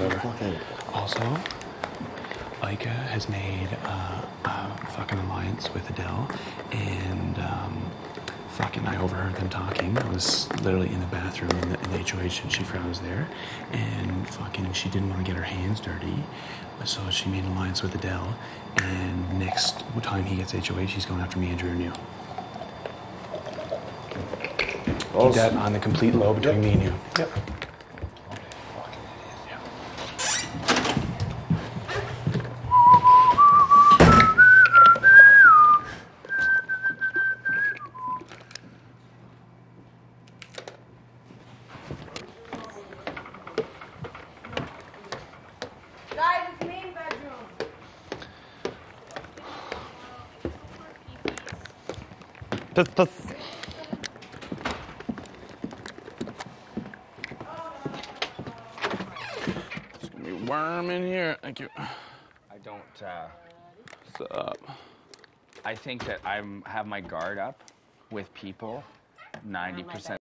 Fucking. Also, Ika has made a fucking alliance with Adel, and fucking I overheard them talking. I was literally in the bathroom in the HOH and she forgot I was there, and fucking she didn't want to get her hands dirty, so she made an alliance with Adel, and next time he gets HOH, he's going after me, Andrew, and you. Keep that on the complete low between me and you. Yep. Guys, it's main bedroom. Puss. It's gonna be warm in here. Thank you. I don't, What's up? I think that I have my guard up with people 90%